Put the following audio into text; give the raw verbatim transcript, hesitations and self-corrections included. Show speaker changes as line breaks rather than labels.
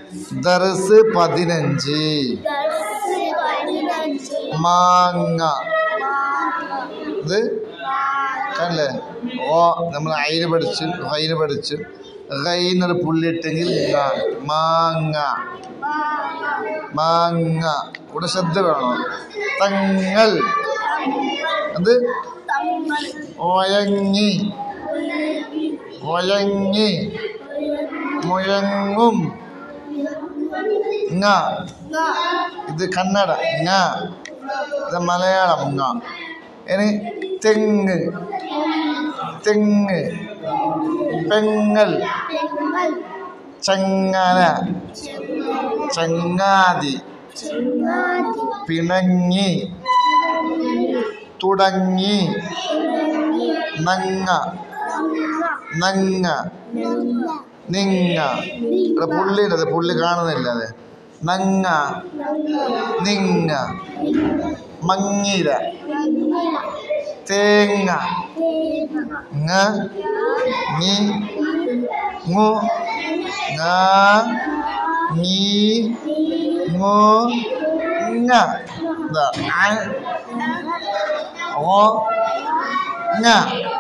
ദർസ് പതിനഞ്ച്. മാങ്ങ. ഇത് കണ്ടല്ലേ? ഓ നമ്മൾ അയിന് പഠിച്ചു, ഹൈന് പഠിച്ചു. ഹൈന്നൊരു പുള്ളിട്ടെങ്കിൽ മാങ്ങ. മാങ്ങ ഇവിടെ ശ്രദ്ധ വേണോ? തങ്ങൾ. അത് ഒയങ്ങി. ഒയങ്ങി. മുഴങ്ങും. ങ. ഇത് കന്നഡ. ങ. ഇത് മലയാളം. ങ. ഇനി തെങ്ങ്. തെങ്ങ്. പെങ്ങൾ. ചങ്ങല. ചങ്ങാതി. പിണങ്ങി. തുടങ്ങി. നങ്ങ. നങ്ങ. നിങ്ങ. ഇവിടെ പുള്ളിയുള്ളത്, പുള്ളി കാണുന്നില്ല. അത് നങ്ങ. നിങ്ങ. മങ്ങിര. തേങ്ങ. ങ. നീ. ngô ngã nghi ngô ngã da ai o ngã